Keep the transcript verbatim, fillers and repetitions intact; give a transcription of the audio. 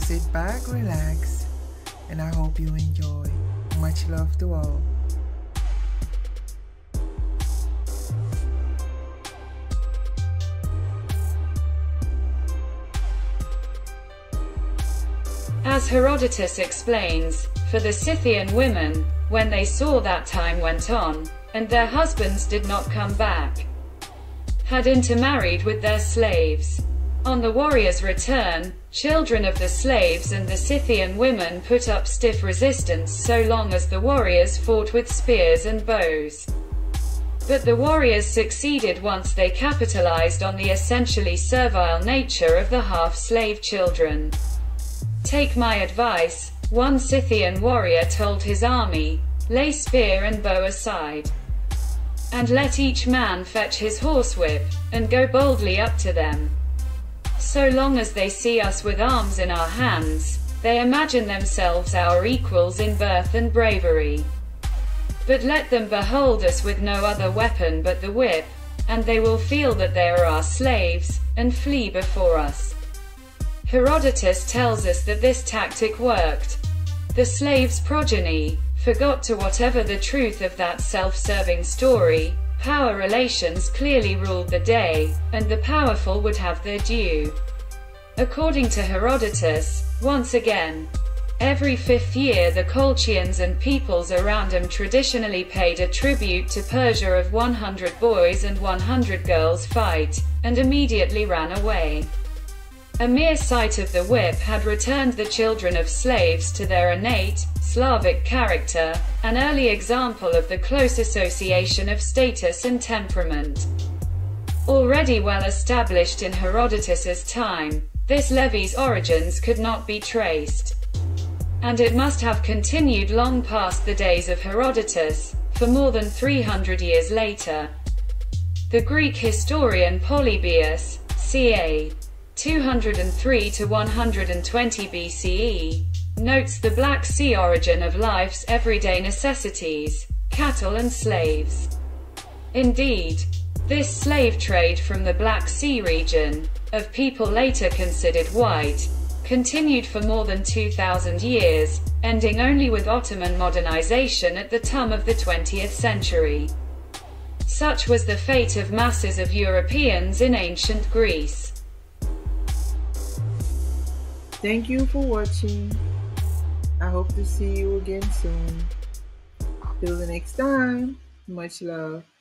sit back, relax, and I hope you enjoy. Much love to all. As Herodotus explains, for the Scythian women, when they saw that time went on, and their husbands did not come back, had intermarried with their slaves. On the warriors' return, children of the slaves and the Scythian women put up stiff resistance so long as the warriors fought with spears and bows. But the warriors succeeded once they capitalized on the essentially servile nature of the half-slave children. "Take my advice," one Scythian warrior told his army, "lay spear and bow aside, and let each man fetch his horsewhip, and go boldly up to them. So long as they see us with arms in our hands, they imagine themselves our equals in birth and bravery. But let them behold us with no other weapon but the whip, and they will feel that they are our slaves, and flee before us." Herodotus tells us that this tactic worked. The slaves' progeny forgot to whatever the truth of that self-serving story. Power relations clearly ruled the day, and the powerful would have their due. According to Herodotus, once again, every fifth year the Colchians and peoples around them traditionally paid a tribute to Persia of one hundred boys and one hundred girls fight, and immediately ran away. A mere sight of the whip had returned the children of slaves to their innate, Slavic character, an early example of the close association of status and temperament. Already well established in Herodotus's time, this levy's origins could not be traced. And it must have continued long past the days of Herodotus, for more than three hundred years later. The Greek historian Polybius, ca. two hundred three to one hundred twenty B C E, notes the Black Sea origin of life's everyday necessities, cattle and slaves. Indeed, this slave trade from the Black Sea region, of people later considered white, continued for more than two thousand years, ending only with Ottoman modernization at the turn of the twentieth century. Such was the fate of masses of Europeans in ancient Greece. Thank you for watching. I hope to see you again soon. Till the next time, much love.